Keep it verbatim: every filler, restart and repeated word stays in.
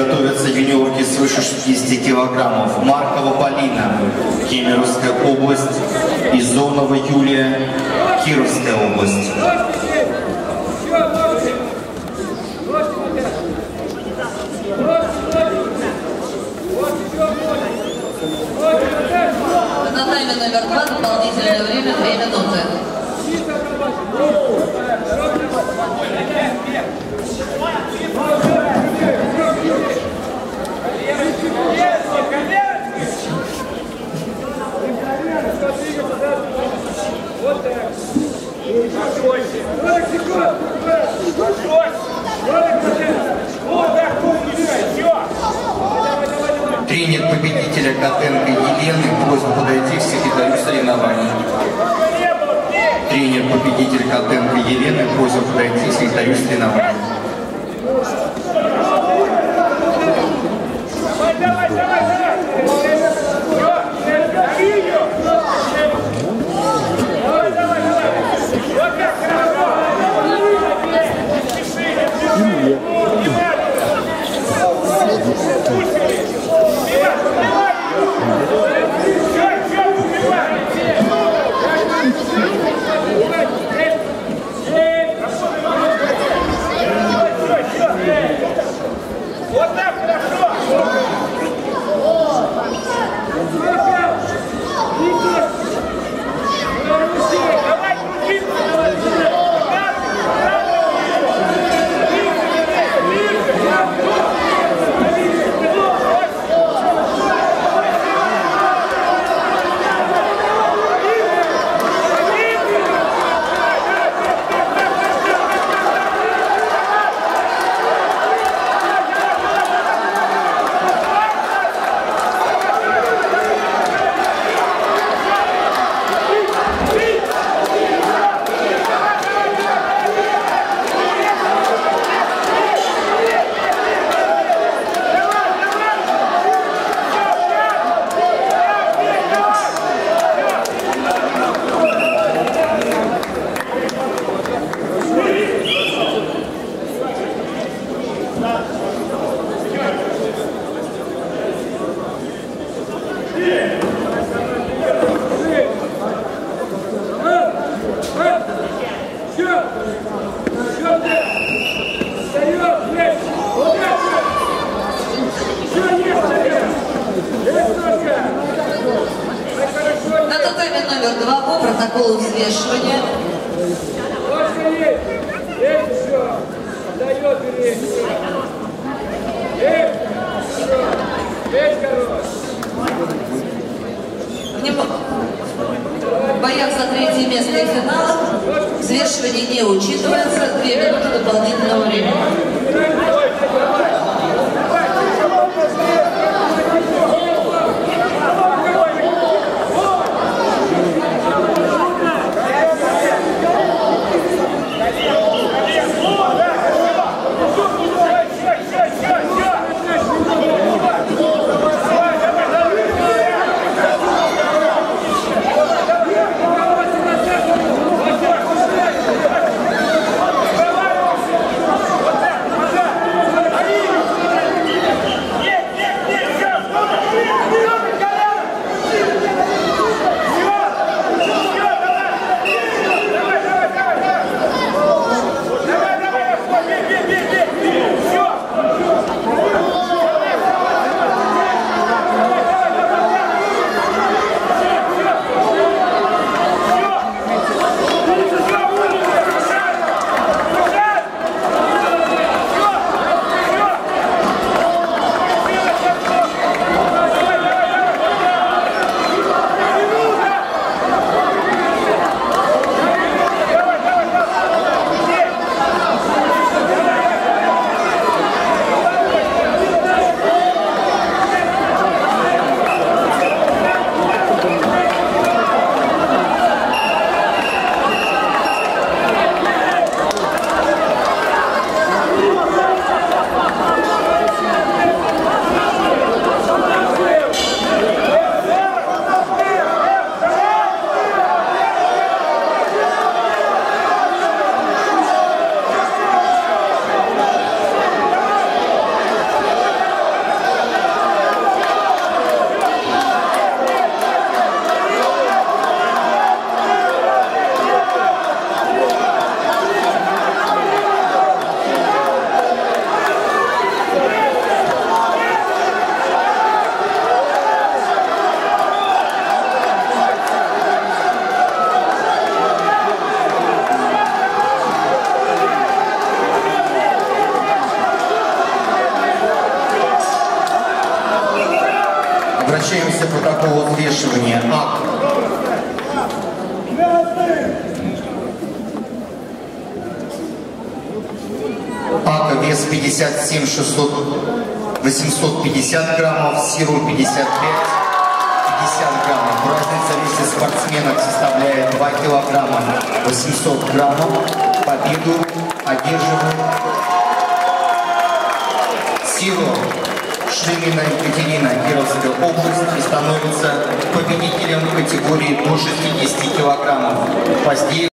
Готовятся юниорки свыше шестидесяти килограммов. Маркова Полина, Кемеровская область. Изонова Юлия, Кировская область. На тайме номер два дополнительное время две минуты. Тренер победителя Котенко Елены, просьба подойти к секретарю соревнований. Тренер победителя Котенко Елены, просьба подойти к секретарю соревнований. Давай, давай, давай! Давай, давай, давай! Вот так, хорошо! Вот так, хорошо! На тотеме номер два по протоколу взвешивания. В боях за третье место и финал взвешивание не учитывается. Две минуты дополнительного времени. Давай! Обращаемся к протоколу взвешивания. АК. АК вес пятьдесят семь шестьсот восемьсот пятьдесят граммов, Сиру пятьдесят пять пятьдесят граммов. Разница в весе спортсменок составляет два килограмма восемьсот граммов. Победу одерживает Сиру Шлемина Екатерина, Кировская область, и становится победителем в категории до шестидесяти килограммов. Позднее